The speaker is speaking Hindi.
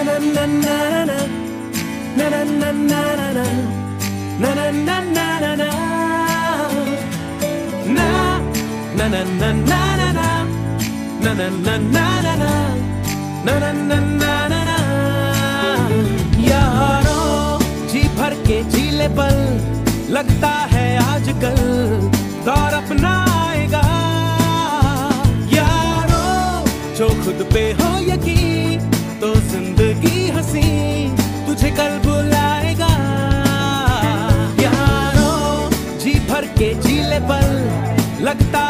यारों जी भर के जीले पल, लगता है आजकल दौर अपना आएगा। यारों जो खुद पे हो यकीन, तो जिंदगी हंसी तुझे कल बुलाएगा। यारों जी भर के जीले पल, लगता